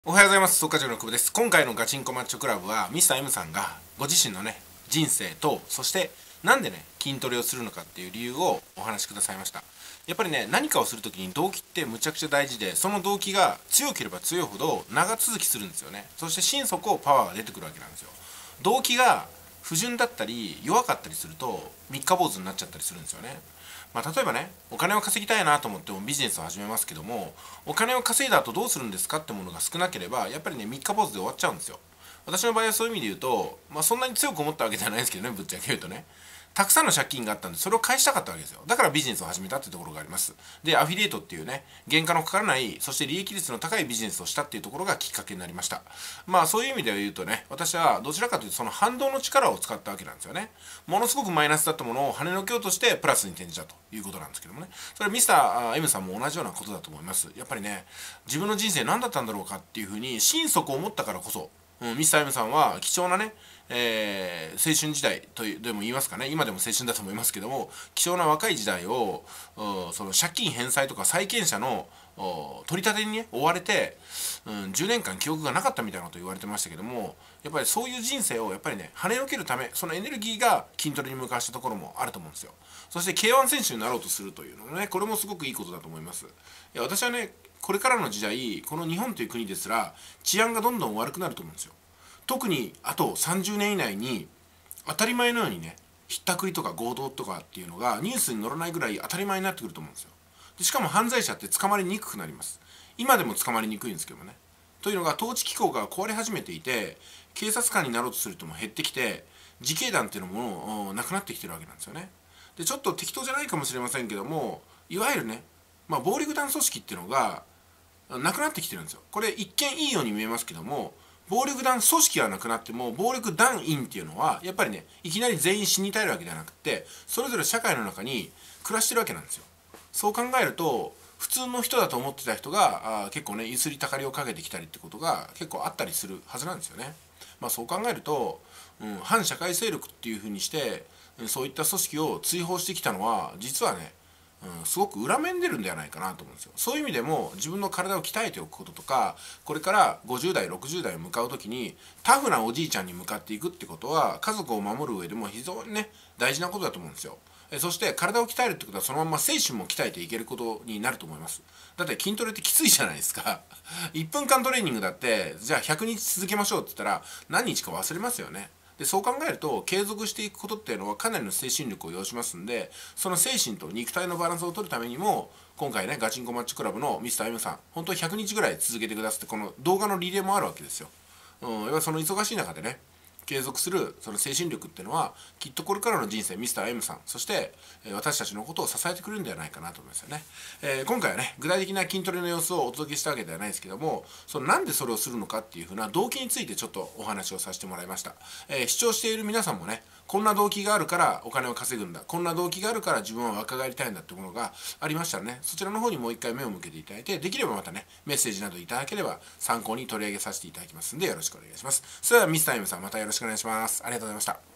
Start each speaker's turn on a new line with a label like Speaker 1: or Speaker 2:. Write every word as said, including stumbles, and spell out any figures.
Speaker 1: おはようございます。総課長の久保です。今回のガチンコマッチョクラブはミスター M さんがご自身のね人生と、そしてなんでね筋トレをするのかっていう理由をお話しくださいました。やっぱりね、何かをするときに動機ってむちゃくちゃ大事で、その動機が強ければ強いほど長続きするんですよね。そして心底パワーが出てくるわけなんですよ。動機が不純だったり弱かったりすると三日坊主になっちゃったりするんですよね。まあ、例えばね、お金を稼ぎたいなと思ってもビジネスを始めますけども、お金を稼いだ後どうするんですかってものが少なければやっぱりね三日坊主で終わっちゃうんですよ。私の場合はそういう意味で言うと、まあ、そんなに強く思ったわけではないですけどね、ぶっちゃけ言うとね、たくさんの借金があったんでそれを返したかったわけですよ。だからビジネスを始めたっていうところがあります。でアフィリエイトっていうね、原価のかからない、そして利益率の高いビジネスをしたっていうところがきっかけになりました。まあそういう意味で言うとね、私はどちらかというとその反動の力を使ったわけなんですよね。ものすごくマイナスだったものを跳ねのけようとしてプラスに転じたということなんですけどもね、それはミスター M さんも同じようなことだと思います。やっぱりね、自分の人生何だったんだろうかっていうふうに心底思ったからこそ、うん、ミスター M さんは貴重なね、えー、青春時代とでも言いますかね、今でも青春だと思いますけども、貴重な若い時代をその借金返済とか債権者の取り立てに、ね、追われて、うん、じゅうねんかん記憶がなかったみたいなこと言われてましたけども、やっぱりそういう人生をやっぱりね跳ねのけるため、そのエネルギーが筋トレに向かわしたところもあると思うんですよ。そして ケーワン 選手になろうとするというのもね、これもすごくいいことだと思います。いや、私はね、これからの時代、この日本という国ですら治安がどんどん悪くなると思うんですよ。特にあとさんじゅうねん以内に当たり前のようにね、ひったくりとか強盗とかっていうのがニュースに載らないぐらい当たり前になってくると思うんですよ。でしかも犯罪者って捕まりにくくなります。今でも捕まりにくいんですけどもね。というのが、統治機構が壊れ始めていて、警察官になろうとする人も減ってきて、自警団っていうのもなくなってきてるわけなんですよね。でちょっと適当じゃないかもしれませんけども、いわゆるね、まあ、暴力団組織っていうのがなくなってきてるんですよ。これ一見いいように見えますけども、暴力団組織はなくなっても暴力団員っていうのはやっぱりね、いきなり全員死に絶えるわけではなくて、それぞれ社会の中に暮らしてるわけなんですよ。そう考えると、普通の人だと思ってた人があ結構ねゆすりたかりをかけてきたりってことが結構あったりするはずなんですよね。まあ、そう考えると、うん、反社会勢力っていうふうにしてそういった組織を追放してきたのは実はね、うん、すごく裏面出るんではないかなと思うんですよ。そういう意味でも自分の体を鍛えておくこととか、これからごじゅう代ろくじゅう代を向かう時にタフなおじいちゃんに向かっていくってことは、家族を守る上でも非常にね大事なことだと思うんですよ。そして体を鍛えるってことはそのまま精神も鍛えていけることになると思います。だって筋トレってきついじゃないですか。いっぷんかんトレーニングだってじゃあひゃくにち続けましょうって言ったら何日か忘れますよね。でそう考えると継続していくことっていうのはかなりの精神力を要しますんで、その精神と肉体のバランスを取るためにも今回ね、ガチンコマッチョクラブのミスター M さん、本当にひゃくにちぐらい続けてくださって、この動画のリレーもあるわけですよ。うん、やっぱりその忙しい中でね継続するその精神力っていうのは、きっとこれからの人生ミスター M さん、そして私たちのことを支えてくれるんではないかなと思いますよね。えー、今回はね具体的な筋トレの様子をお届けしたわけではないですけども、そのなんでそれをするのかっていうふうな動機についてちょっとお話をさせてもらいました。えー、視聴している皆さんもね、こんな動機があるからお金を稼ぐんだ、こんな動機があるから自分は若返りたいんだってものがありましたらね、そちらの方にもう一回目を向けていただいて、できればまたねメッセージなどいただければ参考に取り上げさせていただきますんで、よろしくお願いします。それではミスター M さん、またよろしくお願いします。ありがとうございました。